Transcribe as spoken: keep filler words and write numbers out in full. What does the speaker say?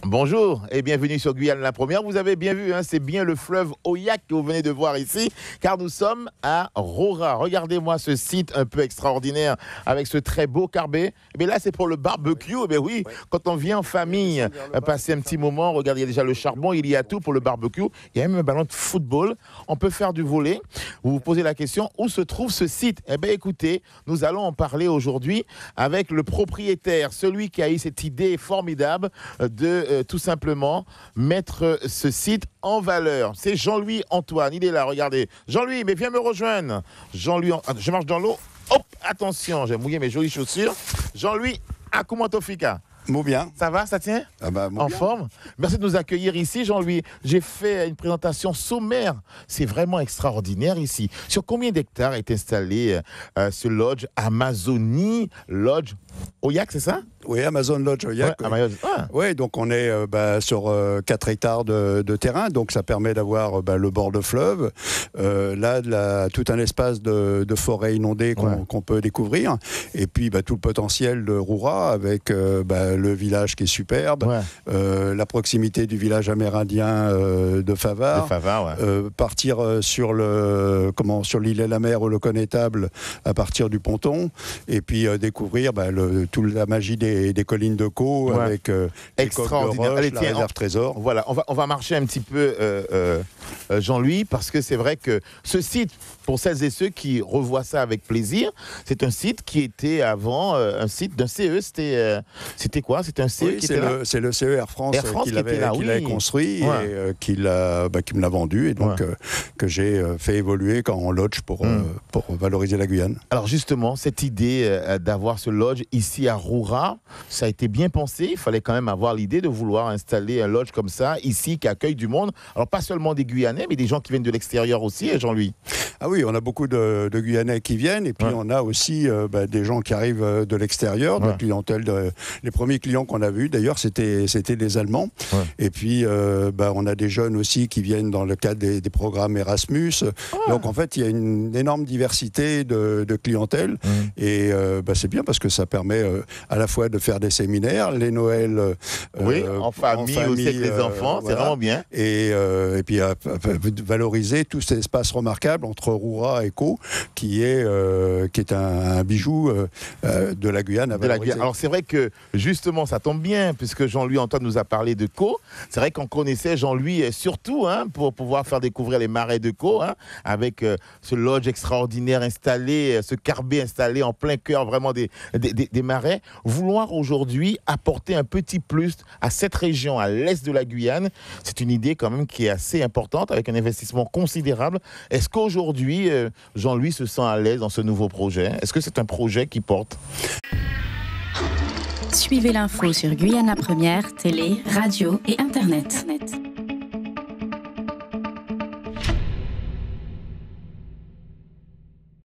Bonjour et bienvenue sur Guyane la Première. Vous avez bien vu, hein, c'est bien le fleuve Oyac que vous venez de voir ici, car nous sommes à Roura. Regardez-moi ce site un peu extraordinaire avec ce très beau carbet. Mais là, c'est pour le barbecue. Eh bien oui, ouais. Quand on vient en famille euh, passer un petit moment, regardez, il y a déjà le charbon, il y a tout pour le barbecue. Il y a même un ballon de football. On peut faire du volley. Vous vous posez la question, où se trouve ce site? Eh bien écoutez, nous allons en parler aujourd'hui avec le propriétaire, celui qui a eu cette idée formidable de Euh, tout simplement mettre ce site en valeur. C'est Jean-Louis Antoine, il est là, regardez. Jean-Louis, mais viens me rejoindre. Jean-Louis, je marche dans l'eau. Hop, attention, j'ai mouillé mes jolies chaussures. Jean-Louis, Akumatofika. Mou bien. Ça va, ça tient? Ah bah, en bien. forme. Merci de nous accueillir ici, Jean-Louis. J'ai fait une présentation sommaire. C'est vraiment extraordinaire ici. Sur combien d'hectares est installé euh, ce lodge Amazonie Lodge Oyac, c'est ça? Oui, Amazon Lodge Oyac. Ouais, oui. Ah. Ouais, donc on est euh, bah, sur euh, quatre hectares de, de terrain, donc ça permet d'avoir euh, bah, le bord de fleuve, euh, là de la, tout un espace de, de forêt inondée qu'on ouais. qu'on peut découvrir, et puis bah, tout le potentiel de Roura avec euh, bah, le village qui est superbe, ouais. euh, la proximité du village amérindien euh, de Favard, de Favard ouais. euh, partir euh, sur le comment sur l'île et la mer ou le connétable à partir du ponton, et puis euh, découvrir bah, le, toute la magie des Des, des collines de Caux ouais. avec euh, les coques de roche, Allez, la tiens, réserve on, trésor. Voilà, on va, on va marcher un petit peu, euh, euh, Jean-Louis, parce que c'est vrai que ce site, pour celles et ceux qui revoient ça avec plaisir, c'est un site qui était avant euh, un site d'un C E. C'était, euh, c'était quoi? C'était un C E oui, qui c'est était le, là c'est le C E Air France, Air France qui, qui, l'avait, là, qui oui. l'avait construit ouais. et euh, qui, l'a, bah, qui me l'a vendu et donc ouais. euh, que j'ai euh, fait évoluer en lodge pour, mm. euh, pour valoriser la Guyane. Alors justement, cette idée euh, d'avoir ce lodge ici à Roura, ça a été bien pensé. Il fallait quand même avoir l'idée de vouloir installer un lodge comme ça, ici, qui accueille du monde. Alors pas seulement des Guyanais, mais des gens qui viennent de l'extérieur aussi, Jean-Louis. Ah oui, on a beaucoup de, de Guyanais qui viennent, et puis ouais. on a aussi euh, bah, des gens qui arrivent de l'extérieur, de ouais. la clientèle. De, les premiers clients qu'on a vus, d'ailleurs, c'était, c'était des Allemands. Ouais. Et puis, euh, bah, on a des jeunes aussi qui viennent dans le cadre des, des programmes Erasmus. Ouais. Donc, en fait, il y a une énorme diversité de, de clientèle. Mmh. Et euh, bah, c'est bien parce que ça permet euh, à la fois de faire des séminaires, les Noëls euh, oui, en famille, en famille aussi avec les enfants, euh, c'est voilà. vraiment bien. Et, euh, et puis, à, à, à valoriser tout cet espace remarquable entre Roura et Caux, qui est, euh, qui est un, un bijou euh, de la Guyane à de la Guyane. Alors c'est vrai que justement ça tombe bien puisque Jean-Louis Antoine nous a parlé de Caux. C'est vrai qu'on connaissait Jean-Louis surtout hein, pour pouvoir faire découvrir les marais de Caux hein, avec euh, ce lodge extraordinaire installé, ce carbet installé en plein cœur vraiment des, des, des, des marais. Vouloir aujourd'hui apporter un petit plus à cette région, à l'est de la Guyane, c'est une idée quand même qui est assez importante avec un investissement considérable. Est-ce qu'aujourd'hui euh, Jean-Louis se sent à l'aise dans ce nouveau projet? Est-ce que c'est un projet qui porte? Suivez l'info sur Guyane la Première, télé, radio et internet.